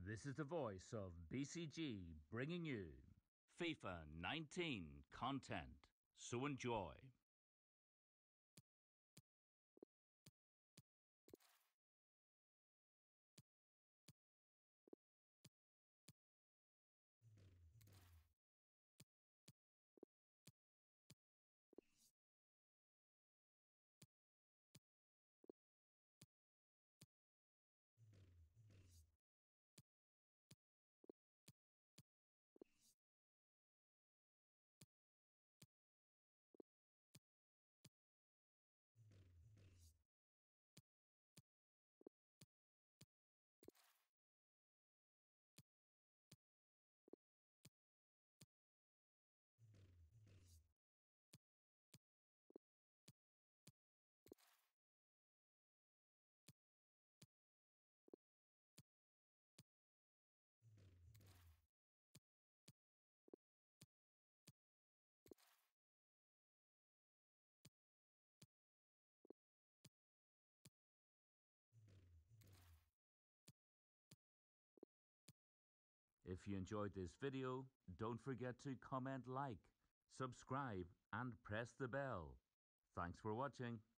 This is the voice of BCG bringing you FIFA 19 content. So enjoy. If you enjoyed this video, don't forget to comment, like, subscribe and press the bell. Thanks for watching.